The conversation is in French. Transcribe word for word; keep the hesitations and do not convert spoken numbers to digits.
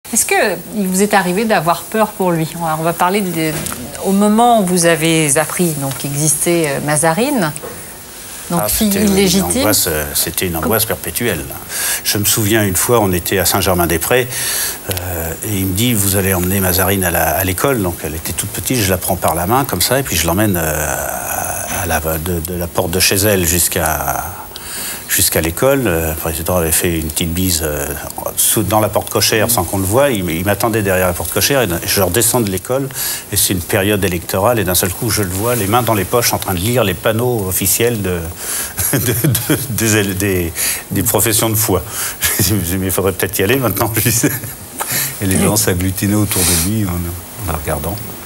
Est-ce qu'il vous est arrivé d'avoir peur pour lui? On va parler de, au moment où vous avez appris qu'existait Mazarine, donc ah, fille illégitime. C'était une angoisse perpétuelle. Je me souviens, une fois, on était à Saint-Germain-des-Prés, euh, et il me dit, vous allez emmener Mazarine à l'école. Donc elle était toute petite, je la prends par la main, comme ça, et puis je l'emmène euh, à la, de, de la porte de chez elle jusqu'à... jusqu'à l'école. Le président avait fait une petite bise euh, dans la porte cochère sans qu'on le voie. Il, il m'attendait derrière la porte cochère et je redescends de l'école. Et c'est une période électorale et d'un seul coup, je le vois, les mains dans les poches, en train de lire les panneaux officiels de, de, de, des, des, des professions de foi. Je me suis dit, mais il faudrait peut-être y aller maintenant. Et les gens s'agglutinaient autour de lui en, en la regardant.